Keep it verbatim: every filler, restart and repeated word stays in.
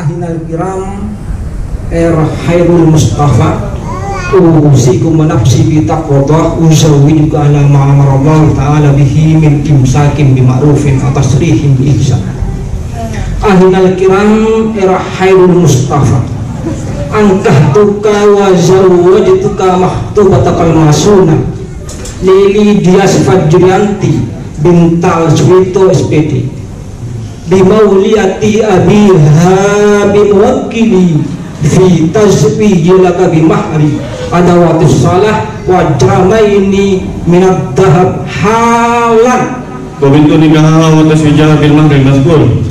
ahinal kiram er khairul mustafa usikum nafsi bi taqwa uzawwijuka ala ma'amara ta'ala bihi min imsakin bi ma'rufin atas rihim bi ihsan. Ahinal kiram er khairul mustafa angkah tuka wa zawwajtuka mahtubatakal masuna Lili Dias Fajrianti bintal Swito S P D bimauliyati abiha bimuwakkili fi tazwiji laka bimahri adawatus salah wa jamaini minad dahab halan wa bintu nikaha wa taswijah bil mahri mazkur